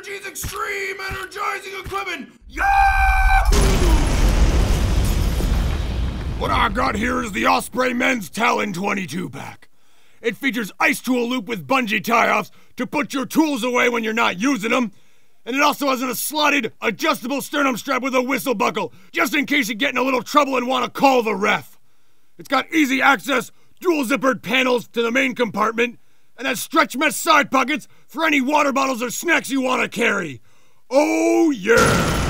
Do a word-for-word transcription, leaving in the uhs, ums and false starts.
Energies Extreme Energizing Equipment! Yahoo! What I got here is the Osprey Men's Talon twenty-two pack. It features ice tool loop with bungee tie-offs to put your tools away when you're not using them. And it also has a slotted, adjustable sternum strap with a whistle buckle, just in case you get in a little trouble and want to call the ref. It's got easy access, dual zippered panels to the main compartment, and has stretch mesh side pockets for any water bottles or snacks you want to carry. Oh yeah!